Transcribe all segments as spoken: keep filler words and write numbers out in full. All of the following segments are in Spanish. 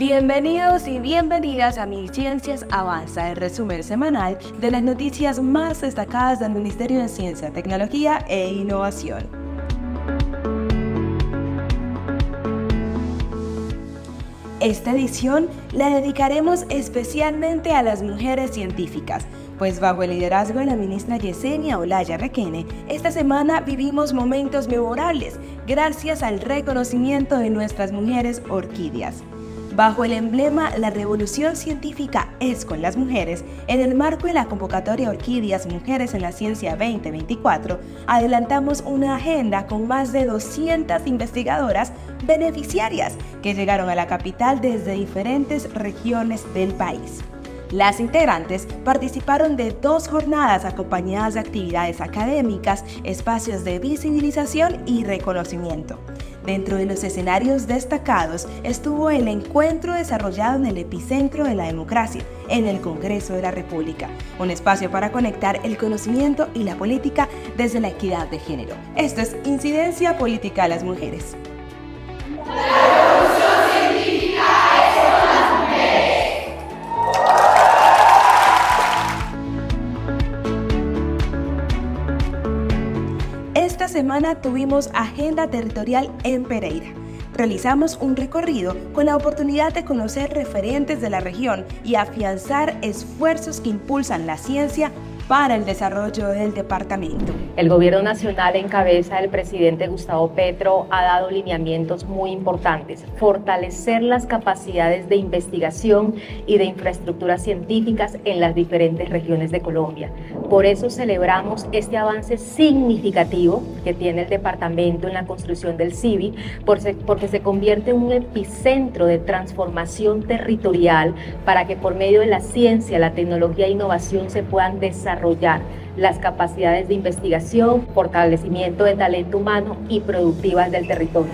Bienvenidos y bienvenidas a Mi Ciencias Avanza, el resumen semanal de las noticias más destacadas del Ministerio de Ciencia, Tecnología e Innovación. Esta edición la dedicaremos especialmente a las mujeres científicas, pues bajo el liderazgo de la ministra Yesenia Olaya Requene, esta semana vivimos momentos memorables gracias al reconocimiento de nuestras mujeres orquídeas. Bajo el emblema La Revolución Científica es con las mujeres, en el marco de la convocatoria Orquídeas Mujeres en la Ciencia veinte veinticuatro, adelantamos una agenda con más de doscientas investigadoras beneficiarias que llegaron a la capital desde diferentes regiones del país. Las integrantes participaron de dos jornadas acompañadas de actividades académicas, espacios de visibilización y reconocimiento. Dentro de los escenarios destacados estuvo el encuentro desarrollado en el epicentro de la democracia, en el Congreso de la República, un espacio para conectar el conocimiento y la política desde la equidad de género. Esto es Incidencia Política a las Mujeres. Esta semana tuvimos agenda territorial en Pereira. Realizamos un recorrido con la oportunidad de conocer referentes de la región y afianzar esfuerzos que impulsan la ciencia para el desarrollo del departamento. El gobierno nacional en cabeza del presidente Gustavo Petro ha dado lineamientos muy importantes: fortalecer las capacidades de investigación y de infraestructuras científicas en las diferentes regiones de Colombia. Por eso celebramos este avance significativo que tiene el departamento en la construcción del C I B I, porque se convierte en un epicentro de transformación territorial para que por medio de la ciencia, la tecnología e innovación se puedan desarrollar desarrollar las capacidades de investigación, fortalecimiento de talento humano y productivas del territorio.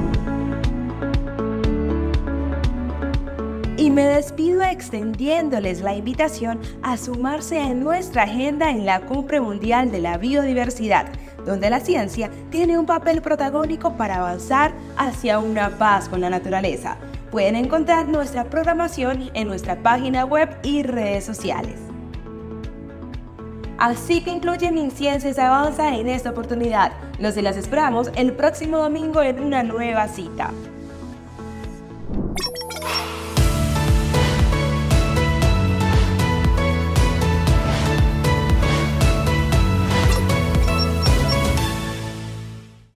Y me despido extendiéndoles la invitación a sumarse a nuestra agenda en la Cumbre Mundial de la Biodiversidad, donde la ciencia tiene un papel protagónico para avanzar hacia una paz con la naturaleza. Pueden encontrar nuestra programación en nuestra página web y redes sociales. Así que incluyen Mi Ciencias Avanza en esta oportunidad. Los y las esperamos el próximo domingo en una nueva cita.